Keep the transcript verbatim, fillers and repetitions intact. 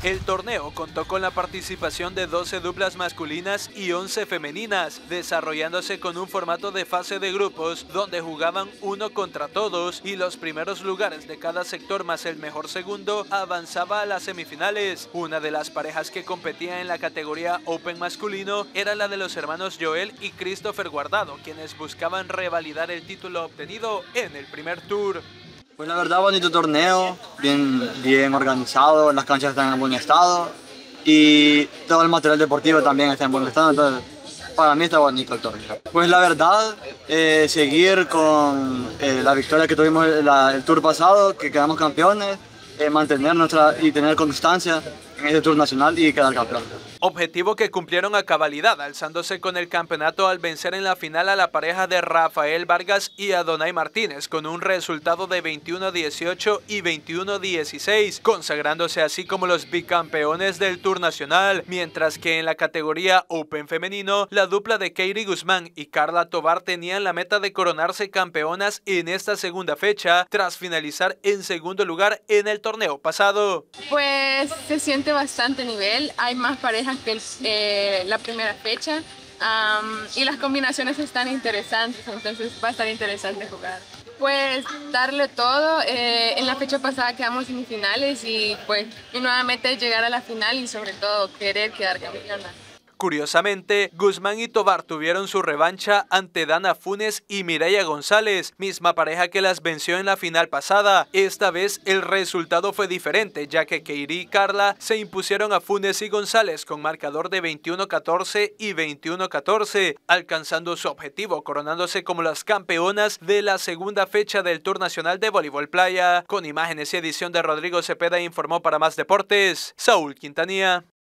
El torneo contó con la participación de doce duplas masculinas y once femeninas, desarrollándose con un formato de fase de grupos donde jugaban uno contra todos y los primeros lugares de cada sector más el mejor segundo avanzaba a las semifinales. Una de las parejas que competía en la categoría Open masculino era la de los hermanos Joel y Christopher Guardado, quienes buscaban revalidar el título obtenido en el primer tour. Pues la verdad, bonito torneo, bien, bien organizado, las canchas están en buen estado y todo el material deportivo también está en buen estado, entonces para mí está bonito el torneo. Pues la verdad, eh, seguir con eh, la victoria que tuvimos la, el tour pasado, que quedamos campeones, eh, mantener nuestra y tener constancia en este tour nacional y quedar campeón. Objetivo que cumplieron a cabalidad, alzándose con el campeonato al vencer en la final a la pareja de Rafael Vargas y Adonai Martínez con un resultado de veintiuno a dieciocho y veintiuno a dieciséis, consagrándose así como los bicampeones del Tour Nacional, mientras que en la categoría Open femenino, la dupla de Keiri Guzmán y Carla Tovar tenían la meta de coronarse campeonas en esta segunda fecha, tras finalizar en segundo lugar en el torneo pasado. Pues se siente bastante nivel, hay más parejas que el, eh, la primera fecha um, y las combinaciones están interesantes, entonces va a estar interesante jugar. Pues darle todo, eh, en la fecha pasada quedamos semifinales y pues mi nueva meta es llegar a la final y sobre todo querer quedar campeona. Curiosamente, Guzmán y Tovar tuvieron su revancha ante Dana Funes y Mireia González, misma pareja que las venció en la final pasada. Esta vez el resultado fue diferente, ya que Keiri y Carla se impusieron a Funes y González con marcador de veintiuno a catorce y veintiuno a catorce, alcanzando su objetivo, coronándose como las campeonas de la segunda fecha del Tour Nacional de Voleibol Playa. Con imágenes y edición de Rodrigo Cepeda, informó para Más Deportes, Saúl Quintanilla.